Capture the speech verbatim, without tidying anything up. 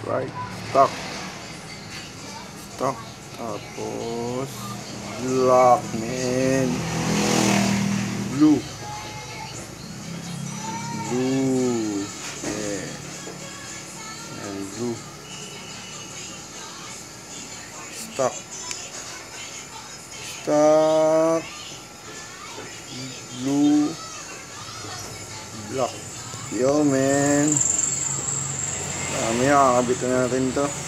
right, stock. Stock. Tapos, black, man. Blue. Blue. Yeah. And blue. Stock. Stock. Blue. Black. Yo, man. Mamaya, kakabitan natin to.